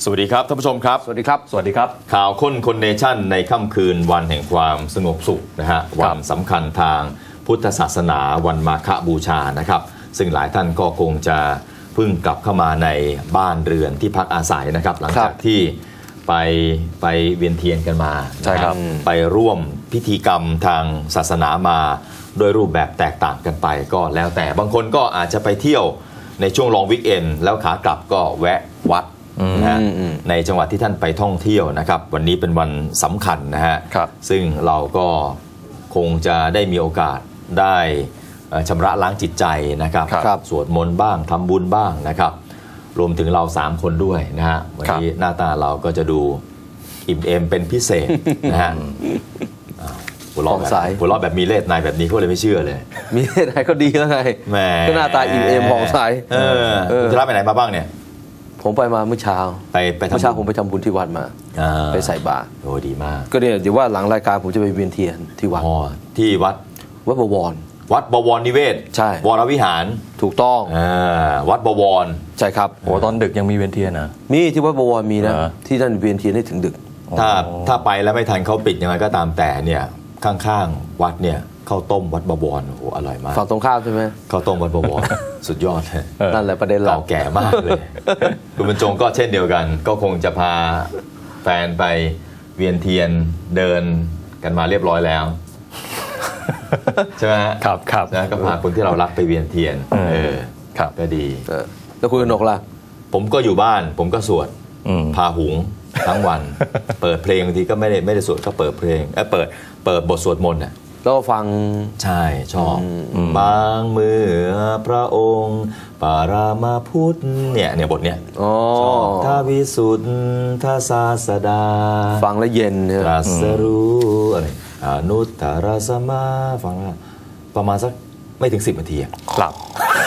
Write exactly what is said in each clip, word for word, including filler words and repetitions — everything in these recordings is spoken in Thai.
สวัสดีครับท่านผู้ชมครับสวัสดีครับสวัสดีครับข่าวค้นคนเนชั่นในค่ำคืนวันแห่งความสงบสุขนะฮะวันสำคัญทางพุทธศาสนาวันมาฆบูชานะครับซึ่งหลายท่านก็คงจะเพิ่งกลับเข้ามาในบ้านเรือนที่พักอาศัยนะครับหลังจากที่ไปไปเวียนเทียนกันมาใช่ครับไปร่วมพิธีกรรมทางศาสนามาโดยรูปแบบแตกต่างกันไปก็แล้วแต่บางคนก็อาจจะไปเที่ยวในช่วงลองวิกเอนด์แล้วขากลับก็แวะวัดนะฮะในจังหวัดที่ท่านไปท่องเที่ยวนะครับวันนี้เป็นวันสำคัญนะฮะซึ่งเราก็คงจะได้มีโอกาสได้ชำระล้างจิตใจนะครับสวดมนต์บ้างทำบุญบ้างนะครับรวมถึงเราสามคนด้วยนะฮะวันนี้หน้าตาเราก็จะดูอิ่มเอมเป็นพิเศษนะฮะหัวเราะแบบหัวเราะแบบมีเล่ห์ในแบบนี้เขาเลยไม่เชื่อเลยมีเล่ห์ในก็ดีแล้วไงแหมก็หน้าตาอิ่มเอมผ่องใสเออจะรับไปไหนมาบ้างเนี่ยผมไปมาเมื่อเช้าไปไปเมื่อเช้าผมไปทำบุญที่วัดมาไปใส่บาตรโอ้ดีมากก็เนี่ยเดี๋ยวว่าหลังรายการผมจะไปเวียนเทียนที่วัดอ๋อที่วัดวัดบวรวัดบวรนิเวศใช่วรวิหารถูกต้องอ่าวัดบวรใช่ครับโอ้ตอนดึกยังมีเวียนเทียนนะมีที่วัดบวรมีนะที่ท่านเวียนเทียนได้ถึงดึกถ้าถ้าไปแล้วไม่ทันเขาปิดยังไงก็ตามแต่เนี่ยข้างๆวัดเนี่ยข้าวต้มวัดบวรโอ้โหอร่อยมากฝั่งตรงข้ามใช่ไหมข้าวต้มวัดบวรสุดยอดเลยนั่นแหละประเด็นหลักเก่าแก่มากเลยคุณบรรจงก็เช่นเดียวกันก็คงจะพาแฟนไปเวียนเทียนเดินกันมาเรียบร้อยแล้วใช่ไหมครับครับนะก็พาคนที่เรารักไปเวียนเทียนเออครับก็ดีแล้วคุณกนกล่ะผมก็อยู่บ้านผมก็สวดพาหุงทั้งวันเปิดเพลงบางทีก็ไม่ได้ไม่ได้สวดก็เปิดเพลงเออเปิดเปิดบทสวดมนต์อ่ะแล้วฟังใช่ชอบบางเมื่อพระองค์ปารามาพุทธเนี่ยเนี่ยบทเนี้ยชอบท้าวิสุทธาศาสดาฟังแล้วเย็นตรัสรู้อะไรอนุตตรสมาฟังประมาณสักไม่ถึงสิบนาทีหลับ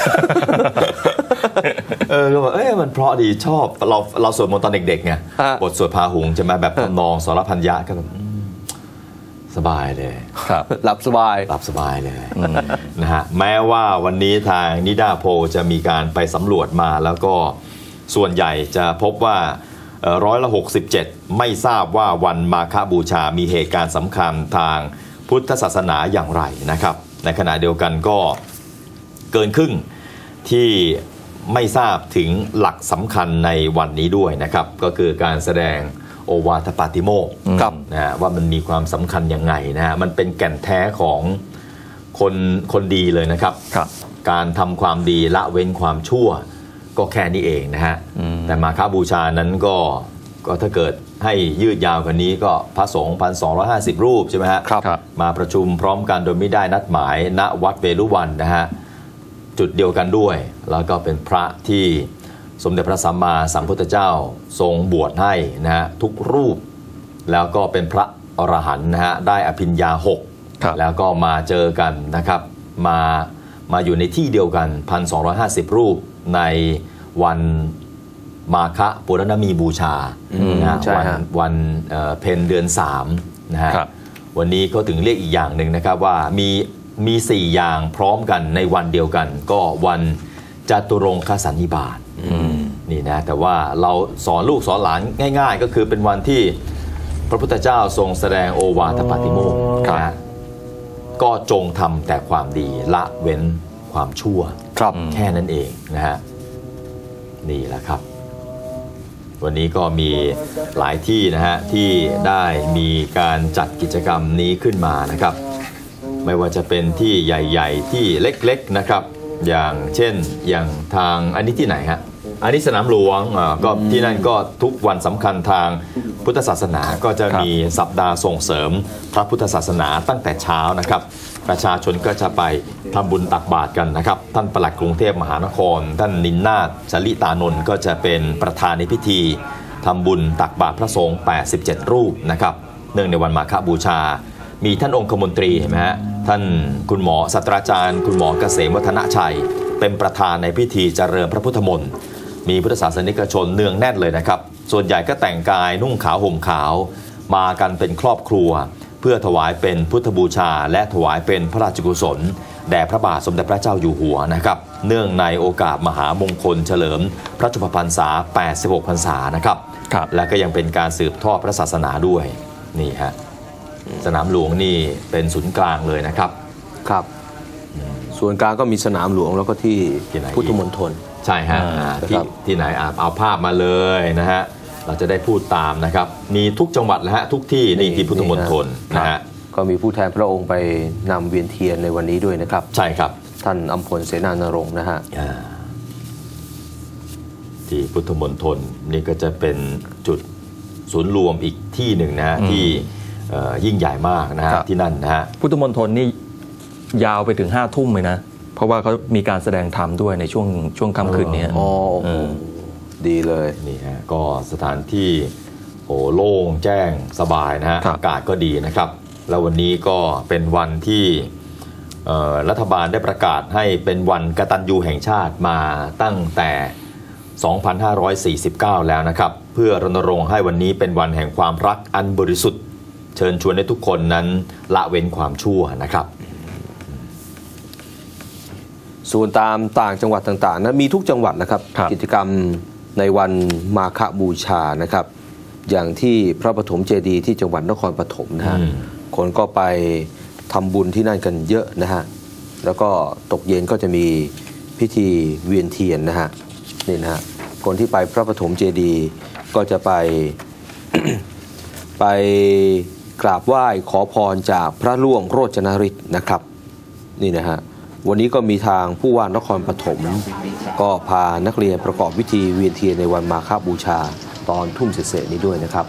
เออก็แบบเอ้ยมันเพราะดีชอบเราเราสวดมนต์ตอนเด็กๆไงบทสวดพาหุงจะมาแบบทำนองสรพัญญะก็แบบสบายเลยครับหลับสบายหลับสบายเลยนะฮะแม้ว่าวันนี้ทางนิดาโพจะมีการไปสำรวจมาแล้วก็ส่วนใหญ่จะพบว่าร้อยละหกสิบเจ็ดไม่ทราบว่าวันมาฆบูชามีเหตุการณ์สำคัญทางพุทธศาสนาอย่างไรนะครับในขณะเดียวกันก็เกินครึ่งที่ไม่ทราบถึงหลักสำคัญในวันนี้ด้วยนะครับก็คือการแสดงโอวาทปาติโมกข์นะฮะว่ามันมีความสำคัญยังไงนะฮะมันเป็นแก่นแท้ของคนคนดีเลยนะครับการทำความดีละเว้นความชั่วก็แค่นี้เองนะฮะแต่มาฆบูชานั้นก็ก็ถ้าเกิดให้ยืดยาวกว่านี้ก็พระสงฆ์พันสองร้อยห้าสิบรูปใช่ไหมฮะมาประชุมพร้อมกันโดยไม่ได้นัดหมายณวัดเวรุวันนะฮะจุดเดียวกันด้วยแล้วก็เป็นพระที่สมเด็จพระสัมมาสัมพุทธเจ้าทรงบวชให้นะฮะทุกรูปแล้วก็เป็นพระอรหันต์นะฮะได้อภิญญาหกแล้วก็มาเจอกันนะครับมามาอยู่ในที่เดียวกัน หนึ่งพันสองร้อยห้าสิบ รูปในวันมาฆปุรณมีบูชานะวันวันเพ็ญเดือนสามนะฮะวันนี้เขาถึงเรียกอีกอย่างหนึ่งนะครับว่ามีมีสี่อย่างพร้อมกันในวันเดียวกันก็วันจตุรงคสันนิบาตนี่นะแต่ว่าเราสอนลูกสอนหลานง่ายๆก็คือเป็นวันที่พระพุทธเจ้าทรงแสดงโอวาทปาติโมกข์นะก็จงทำแต่ความดีละเว้นความชั่วแค่นั้นเองนะฮะนี่แหละครับวันนี้ก็มีหลายที่นะฮะที่ได้มีการจัดกิจกรรมนี้ขึ้นมานะครับไม่ว่าจะเป็นที่ใหญ่ๆที่เล็กๆนะครับอย่างเช่นอย่างทางอันนี้ที่ไหนฮะอันนี้สนามหลวงก็ที่นั่นก็ทุกวันสำคัญทางพุทธศาสนาก็จะมีสัปดาห์ส่งเสริมพระพุทธศาสนาตั้งแต่เช้านะครับประชาชนก็จะไปทำบุญตักบาตรกันนะครับท่านปลัดกรุงเทพมหานครท่านนินนาถชลิตานนท์ก็จะเป็นประธานในพิธีทำบุญตักบาตรพระสงฆ์แปดสิบเจ็ดรูปนะครับเนื่องในวันมาฆบูชามีท่านองคมนตรีเห็นไหมฮะท่านคุณหมอศาสตราจารย์คุณหมอเกษมวัฒนชัยเป็นประธานในพิธีเจริญพระพุทธมนต์มีพุทธศาสนิกชนเนืองแน่นเลยนะครับส่วนใหญ่ก็แต่งกายนุ่งขาวห่มขาวมากันเป็นครอบครัวเพื่อถวายเป็นพุทธบูชาและถวายเป็นพระราชกุศลแด่พระบาทสมเด็จพระเจ้าอยู่หัวนะครับเนื่องในโอกาสมหามงคลเฉลิมพระชนมพรรษาแปดสิบหกพรรษานะครับและก็ยังเป็นการสืบทอดพระศาสนาด้วยนี่ฮะสนามหลวงนี่เป็นศูนย์กลางเลยนะครับครับส่วนกลางก็มีสนามหลวงแล้วก็ที่พุทธมณฑลใช่ฮะที่ที่ไหนเอาภาพมาเลยนะฮะเราจะได้พูดตามนะครับมีทุกจังหวัดแล้วฮะทุกที่นี่ที่พุทธมณฑลนะฮะก็มีผู้แทนพระองค์ไปนำเวียนเทียนในวันนี้ด้วยนะครับใช่ครับท่านอัมพลเสนานรงค์นะฮะที่พุทธมณฑลนี่ก็จะเป็นจุดศูนย์รวมอีกที่หนึ่งนะฮะที่ยิ่งใหญ่มากนะฮะที่นั่นนะฮะพุทธมณฑลนี่ยาวไปถึงห้าทุ่มเลยนะเพราะว่าเขามีการแสดงธรรมด้วยในช่วงช่วงค่ำคืนนี้อ๋อดีเลยนี่ฮะก็สถานที่โอ้โล่งแจ้งสบายนะฮะอากาศก็ดีนะครับแล้ววันนี้ก็เป็นวันที่รัฐบาลได้ประกาศให้เป็นวันกตัญญูแห่งชาติมาตั้งแต่สองพันห้าร้อยสี่สิบเก้าแล้วนะครับเพื่อรณรงค์ให้วันนี้เป็นวันแห่งความรักอันบริสุทธิ์เชิญชวนให้ทุกคนนั้นละเว้นความชั่วนะครับส่วนตามต่างจังหวัดต่างๆนะมีทุกจังหวัดนะครับกิจกรรมในวันมาฆบูชานะครับอย่างที่พระปฐมเจดีย์ที่จังหวัดนครปฐมนะฮะคนก็ไปทำบุญที่นั่นกันเยอะนะฮะแล้วก็ตกเย็นก็จะมีพิธีเวียนเทียนนะฮะนี่นะฮะคนที่ไปพระปฐมเจดีย์ก็จะไป ไปกราบไหว้ขอพรจากพระล่วงโรจนฤทธิ์นะครับนี่นะฮะวันนี้ก็มีทางผู้ว่านครปฐมก็พานักเรียนประกอบพิธีเวียนเทียนในวันมาฆบูชาตอนทุ่มเศษนี้ด้วยนะครับ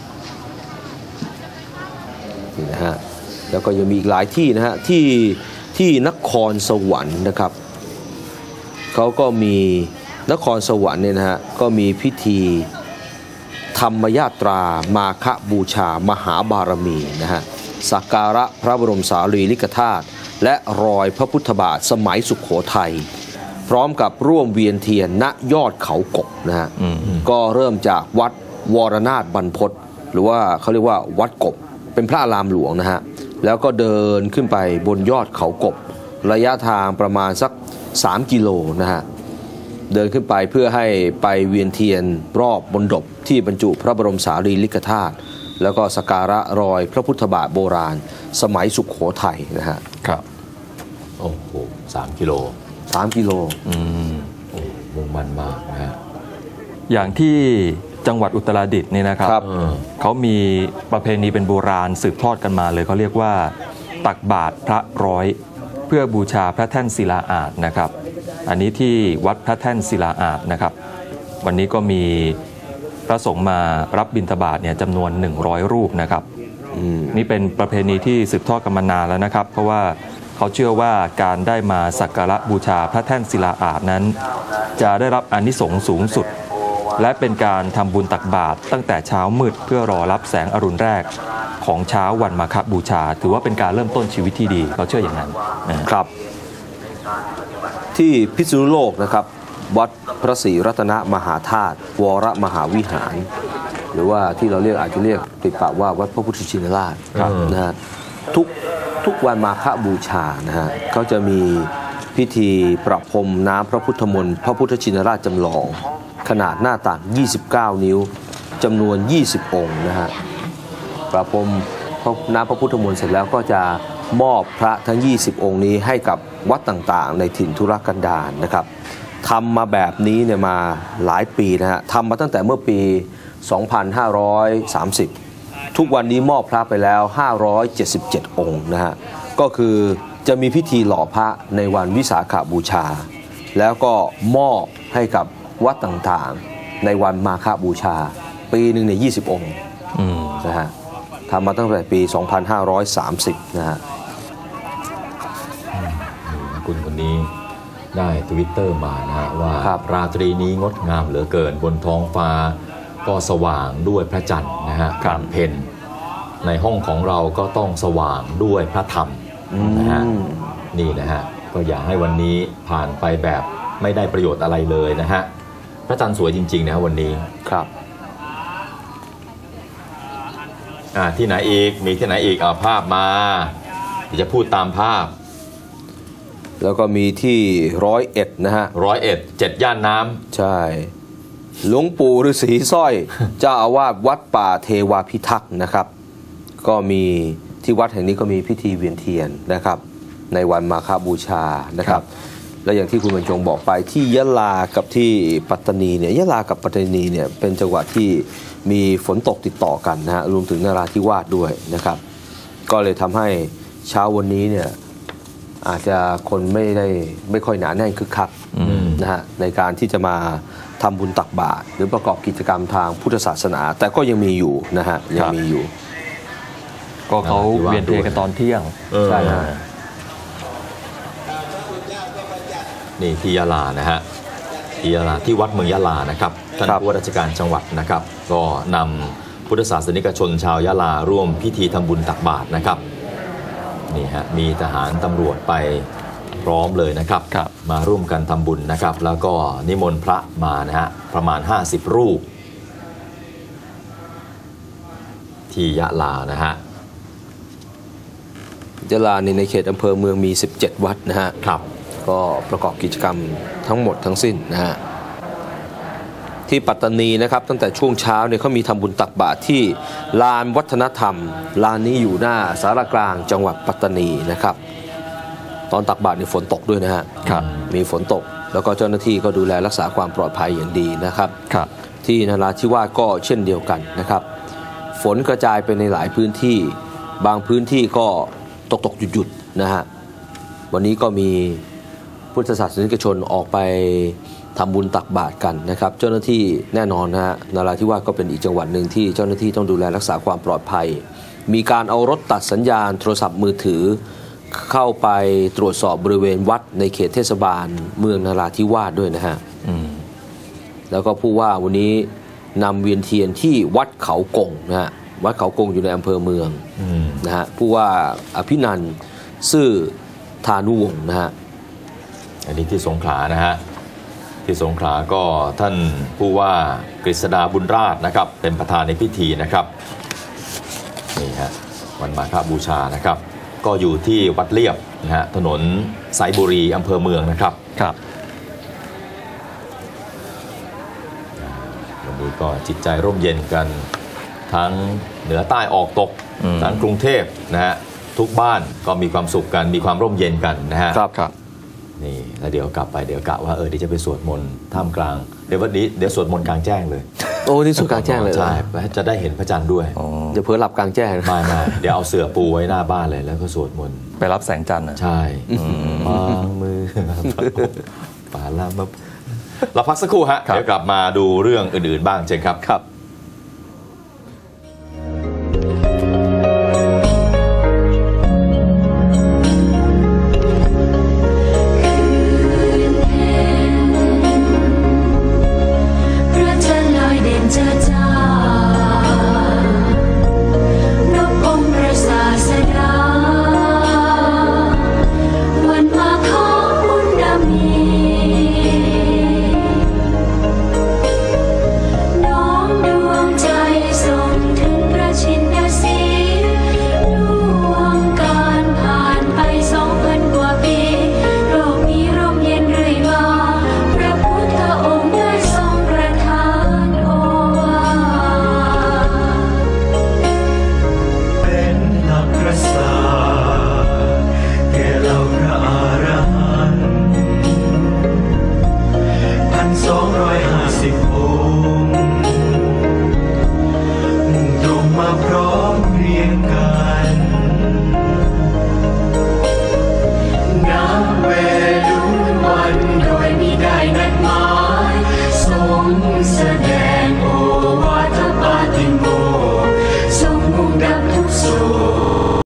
นี่นะฮะแล้วก็ยังมีอีกหลายที่นะฮะที่ที่นครสวรรค์นะครับเขาก็มีนครสวรรค์เนี่ยนะฮะก็มีพิธีธรรมยาตรามาฆบูชามหาบารมีนะฮะสักการะพระบรมสารีริกธาตุและรอยพระพุทธบาทสมัยสุขโขทัยพร้อมกับร่วมเวียนเทียนณยอดเขากบนะฮะก็เริ่มจากวัดวรนาถบรรพตหรือว่าเขาเรียกว่าวัดกบเป็นพระอารามหลวงนะฮะแล้วก็เดินขึ้นไปบนยอดเขากบระยะทางประมาณสักสามกิโลนะฮะเดินขึ้นไปเพื่อให้ไปเวียนเทียนรอบบนดบที่บรรจุพระบรมสารีริกธาตุแล้วก็สักการะรอยพระพุทธบาทโบราณสมัยสุขโขทัยนะฮะครับโอ้โหสามกิโลสามกิโลอืมโอ้มุ่งมั่นมากนะฮะอย่างที่จังหวัดอุตรดิตถ์นี่นะครับเขามีประเพณีเป็นโบราณสืบทอดกันมาเลยเขาเรียกว่าตักบาตรพระร้อยเพื่อบูชาพระแท่นศิลาอาสน์นะครับอันนี้ที่วัดพระแท่นศิลาอาสน์นะครับวันนี้ก็มีพระสงฆ์มารับบิณฑบาตเนี่ยจำนวนหนึ่งร้อยรูปนะครับนี่เป็นประเพณีที่สืบทอดกันมานานแล้วนะครับเพราะว่าเขาเชื่อว่าการได้มาสักการะบูชาพระแท่นศิลาอาสน์นั้นจะได้รับอานิสงส์สูงสุดและเป็นการทำบุญตักบาตรตั้งแต่เช้ามืดเพื่อรอรับแสงอรุณแรกของเช้าวันมาฆบูชาถือว่าเป็นการเริ่มต้นชีวิตที่ดีเขาเชื่ออย่างนั้นครับที่พิษณุโลกนะครับวัดพระศรีรัตนมหาธาตุวรมหาวิหารหรือว่าที่เราเรียกอาจจะเรียกติดปากว่าวัดพระพุทธชินราชนะฮะทุกทุกวันมาฆบูชานะฮะเขาจะมีพิธีประพรมน้ำพระพุทธมนต์พระพุทธชินราชจำลองขนาดหน้าตักยี่สิบเก้านิ้วจำนวนยี่สิบองค์นะฮะประพรมน้ำพระพุทธมนต์เสร็จแล้วก็จะมอบพระทั้งยี่สิบองค์นี้ให้กับวัดต่างๆในถิ่นธุรกันดารนะครับทำมาแบบนี้เนี่ยมาหลายปีนะฮะทำมาตั้งแต่เมื่อปีสองพันห้าร้อยสามสิบทุกวันนี้มอบพระไปแล้วห้าร้อยเจ็ดสิบเจ็ดองค์นะฮะก็คือจะมีพิธีหล่อพระในวันวิสาขบูชาแล้วก็มอบให้กับวัดต่างๆในวันมาฆบูชาปีหนึ่งในยี่สิบองค์นะฮะทำมาตั้งแต่ปีสองพันห้าร้อยสามสิบนะฮะคุณคนนี้ได้ทวิตเตอร์มานะฮะว่าราตรีนี้งดงามเหลือเกินบนท้องฟ้าก็สว่างด้วยพระจันทร์นะฮะการเพ็ญในห้องของเราก็ต้องสว่างด้วยพระธรรมนะฮะนี่นะฮะก็อยากให้วันนี้ผ่านไปแบบไม่ได้ประโยชน์อะไรเลยนะฮะพระจันทร์สวยจริงๆนะวันนี้ครับอ่าที่ไหนอีกมีที่ไหนอีกเอาภาพมาจะพูดตามภาพแล้วก็มีที่ร้อยเอ็ดนะฮะร้อยเอ็ดเจ็ดย่านน้ำใช่หลวงปู่ฤาษีสร้อย เจ้าอาวาสวัดป่าเทวาพิทักษ์นะครับ ก็มีที่วัดแห่งนี้ก็มีพิธีเวียนเทียนนะครับ ในวันมาฆบูชานะครับ และอย่างที่คุณบรรจงบอกไปที่ยะลากับที่ปัตตานีเนี่ยยะลากับปัตตานีเนี่ยเป็นจังหวัดที่มีฝนตกติดต่อกันนะฮะรวมถึงนราธิวาสด้วยนะครับ ก็เลยทำให้เช้าวันนี้เนี่ยอาจจะคนไม่ได้ไม่ค่อยหนาแน่นคึกคักนะฮะในการที่จะมาทำบุญตักบาตรหรือประกอบกิจกรรมทางพุทธศาสนา แต่ก็ยังมีอยู่นะฮะยังมีอยู่ก็เขาเวียนเทียนกันตอนเที่ยงใช่ฮะนี่ที่ยะลานะฮะที่ยะลาที่วัดเมืองยะลานะครับท่านผู้ว่าราชการจังหวัดนะครับ ก็นำพุทธศาสนิกชนชาวยะลาร่วมพิธีทำบุญตักบาตรนะครับนี่ฮะมีทหารตำรวจไปพร้อมเลยนะครับ มาร่วมกันทำบุญนะครับ แล้วก็นิมนต์พระมานะฮะประมาณห้าสิบรูปที่ยะลานะฮะยะลานี่ในเขตอำเภอเมืองมีสิบเจ็ดวัดนะฮะครับก็ประกอบกิจกรรมทั้งหมดทั้งสิ้นนะฮะที่ปัตตานีนะครับตั้งแต่ช่วงเช้าเนี่ยเขามีทำบุญตักบาตรที่ลานวัฒนธรรมลานนี้อยู่หน้าสารกลางจังหวัดปัตตานีนะครับตอนตักบาตรนี่ฝนตกด้วยนะฮะครับมีฝนตกแล้วก็เจ้าหน้าที่ก็ดูแลรักษาความปลอดภัยอย่างดีนะครับครับที่นราธิวาสก็เช่นเดียวกันนะครับฝนกระจายไปในหลายพื้นที่บางพื้นที่ก็ตกตกหยุดหยุดๆนะฮะวันนี้ก็มีพุทธศาสนิกชนออกไปทำบุญตักบาตรกันนะครับเจ้าหน้าที่แน่นอนนะฮะนราธิวาสก็เป็นอีกจังหวัดหนึ่งที่เจ้าหน้าที่ต้องดูแลรักษาความปลอดภัยมีการเอารถตัดสัญญาณโทรศัพท์มือถือเข้าไปตรวจสอบบริเวณวัดในเขตเทศบาลเมืองนราธิวาสด้วยนะฮะแล้วก็ผู้ว่าวันนี้นำเวียนเทียนที่วัดเขากงนะฮะวัดเขากงอยู่ในอำเภอเมืองนะฮะผู้ว่าอภินันท์ซื่อธานุวงศ์นะฮะอันนี้ที่สงขลานะฮะที่สงขลาก็ท่านผู้ว่ากฤษดาบุญราชนะครับเป็นประธานในพิธีนะครับนี่ฮะวันมาฆบูชานะครับก็อยู่ที่วัดเลียบนะฮะถนนสายบุรีอำเภอเมืองนะครับครับวันนี้ก็จิตใจร่มเย็นกันทั้งเหนือใต้ออกตกทั้งกรุงเทพนะฮะทุกบ้านก็มีความสุขกันมีความร่มเย็นกันนะฮะครับครับนี่แล้วเดี๋ยวกลับไปเดี๋ยวกะว่าเออเดี๋ยวจะไปสวดมนต์ท่ามกลางเดี๋ยววันนี้เดี๋ยวสวดมนต์กลางแจ้งเลยโอ้นี่สวดกลางแจ้งเลยใช่จะได้เห็นพระจันทร์ด้วยเดี๋ยวเพิ่งหลับกลางแจ้งไม่ไม่เดี๋ยวเอาเสื่อปูไว้หน้าบ้านเลยแล้วก็สวดมนต์ไปรับแสงจันทร์ใช่วางมือป่าลาบเราพักสักครู่ฮะเดี๋ยวกลับมาดูเรื่องอื่นๆบ้างเชิญครับครับ